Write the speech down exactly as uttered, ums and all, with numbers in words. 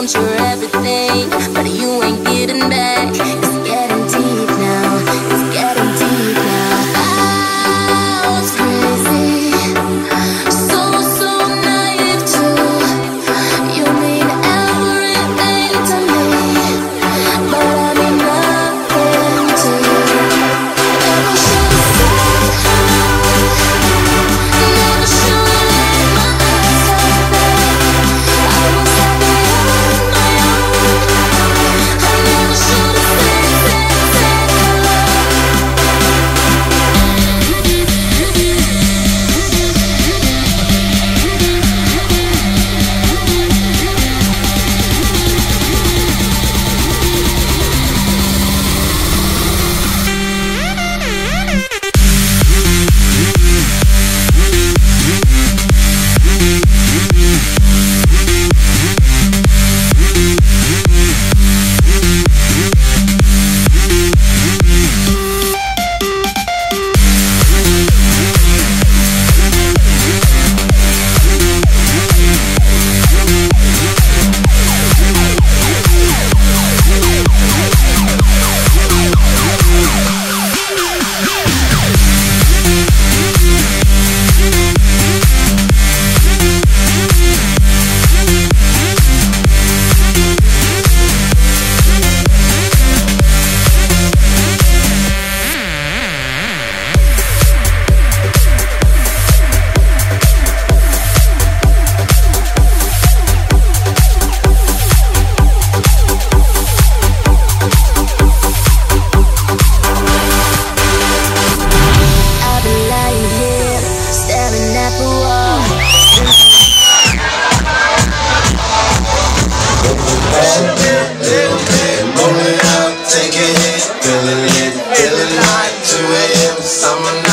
want your everything, but you ain't getting back. It's getting deep now, it's getting deep now. I was crazy, so, so naive too. You mean everything to me, but I mean nothing to you. Never should've said hello, never should've let my eyes turn back. I was happy on my own, I never should've said, said, said hello. I've been lying here, staring at the wall. Rolling up, take a hit, feeling it, feeling like two A M summer